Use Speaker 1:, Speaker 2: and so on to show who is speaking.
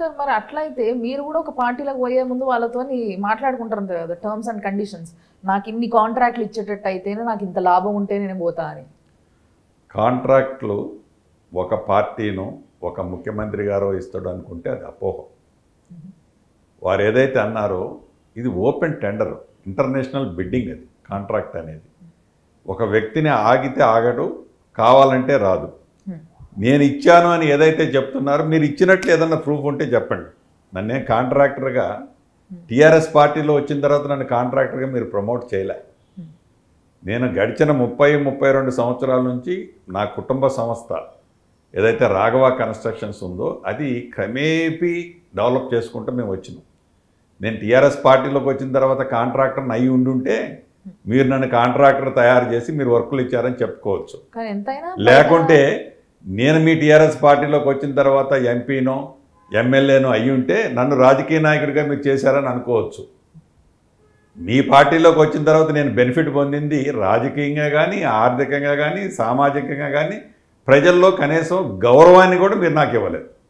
Speaker 1: Sir మరి అట్లయితే మీరు కూడా ఒక పార్టీలకు పోయే ముందు వాళ్ళతో మాట్లాడుకుంటారు కదా టర్మ్స్ అండ్ కండిషన్స్, నాకు ఇన్ని కాంట్రాక్ట్లు ఇచ్చేటట్టు అయితేనే నాకు ఇంత లాభం ఉంటే నేను పోతా అని.
Speaker 2: కాంట్రాక్ట్లు ఒక పార్టీను ఒక ముఖ్యమంత్రి గారో ఇస్తాడు అనుకుంటే అది అపోహ. వారు ఏదైతే అన్నారో ఇది ఓపెన్ టెండర్, ఇంటర్నేషనల్ బిడ్డింగ్. అది కాంట్రాక్ట్ అనేది ఒక వ్యక్తిని ఆగితే ఆగడు, కావాలంటే రాదు. నేను ఇచ్చాను అని ఏదైతే చెప్తున్నారో మీరు ఇచ్చినట్లు ఏదన్నా ప్రూఫ్ ఉంటే చెప్పండి. నన్నే కాంట్రాక్టర్గా టీఆర్ఎస్ పార్టీలో వచ్చిన తర్వాత నన్ను కాంట్రాక్టర్గా మీరు ప్రమోట్ చేయలే. నేను గడిచిన 30-32 సంవత్సరాల నుంచి నా కుటుంబ సంస్థ ఏదైతే రాఘవ కన్స్ట్రక్షన్స్ ఉందో అది క్రమేపీ డెవలప్ చేసుకుంటూ మేము వచ్చినాం. నేను టీఆర్ఎస్ పార్టీలోకి వచ్చిన తర్వాత కాంట్రాక్టర్ని అయి ఉండుంటే మీరు నన్ను కాంట్రాక్టర్ తయారు చేసి మీరు వర్కులు ఇచ్చారని చెప్పుకోవచ్చు. లేకుంటే నేను మీ టీఆర్ఎస్ పార్టీలోకి వచ్చిన తర్వాత ఎంపీనో ఎమ్మెల్యేనో అయ్యి ఉంటే నన్ను రాజకీయ నాయకుడిగా మీరు చేశారని అనుకోవచ్చు. మీ పార్టీలోకి వచ్చిన తర్వాత నేను బెనిఫిట్ పొందింది రాజకీయంగా కానీ, ఆర్థికంగా కానీ, సామాజికంగా కానీ, ప్రజల్లో కనీసం గౌరవాన్ని కూడా మీరు నాకు ఇవ్వలేదు.